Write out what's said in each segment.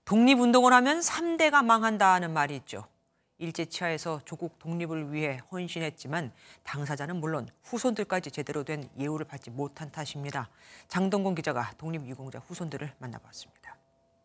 독립운동을 하면 3대가 망한다는 말이 있죠. 일제치하에서 조국 독립을 위해 헌신했지만 당사자는 물론 후손들까지 제대로 된 예우를 받지 못한 탓입니다. 장동건 기자가 독립유공자 후손들을 만나봤습니다.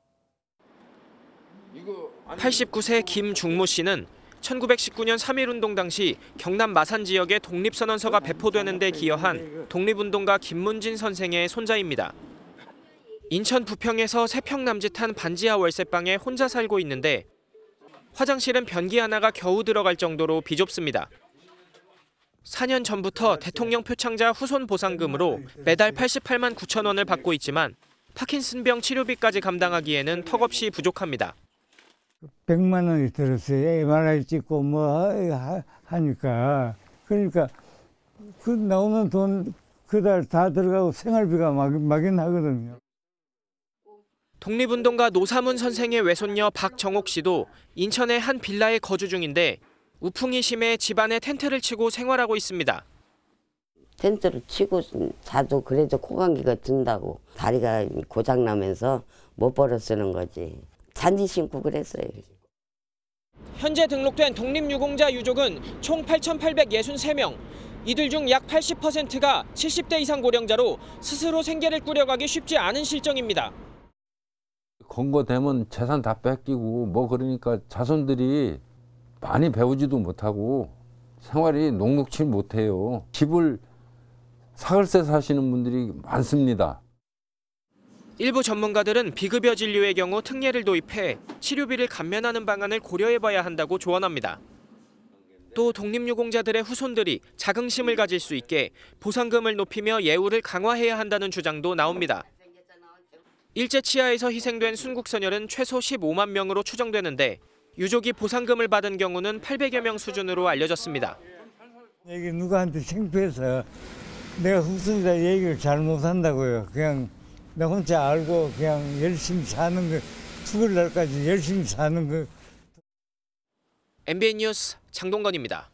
89세 김중모 씨는 1919년 3.1운동 당시 경남 마산 지역에 독립선언서가 배포되는 데 기여한 독립운동가 김문진 선생의 손자입니다. 인천 부평에서 3평 남짓한 반지하 월세방에 혼자 살고 있는데 화장실은 변기 하나가 겨우 들어갈 정도로 비좁습니다. 4년 전부터 대통령 표창자 후손 보상금으로 매달 88만 9천 원을 받고 있지만 파킨슨병 치료비까지 감당하기에는 턱없이 부족합니다. 100만 원이 들었어요. MRI 찍고 뭐 하니까. 그러니까 그 나오는 돈 그달 다 들어가고 생활비가 막연하거든요. 독립운동가 노사문 선생의 외손녀 박정옥 씨도 인천의 한 빌라에 거주 중인데 우풍이 심해 집안에 텐트를 치고 생활하고 있습니다. 텐트를 치고 자도 그래도 코감기가 든다고. 다리가 고장나면서 못 벌어 쓰는 거지. 잔디 신고 그랬어요. 현재 등록된 독립유공자 유족은 총 8,863명. 이들 중 약 80%가 70대 이상 고령자로 스스로 생계를 꾸려가기 쉽지 않은 실정입니다. 권고되면 재산 다 뺏기고 뭐 그러니까 자손들이 많이 배우지도 못하고 생활이 녹록치 못해요. 집을 사글세 사시는 분들이 많습니다. 일부 전문가들은 비급여 진료의 경우 특례를 도입해 치료비를 감면하는 방안을 고려해봐야 한다고 조언합니다. 또 독립유공자들의 후손들이 자긍심을 가질 수 있게 보상금을 높이며 예우를 강화해야 한다는 주장도 나옵니다. 일제치하에서 희생된 순국선열은 최소 15만 명으로 추정되는데 유족이 보상금을 받은 경우는 800여 명 수준으로 알려졌습니다. 이게 누구한테 창피해서 내가 후손자 얘기를 잘 못한다고요. 그냥 나 혼자 알고 그냥 열심히 사는 거, 죽을 날까지 열심히 사는 거. MBN 뉴스 장동건입니다.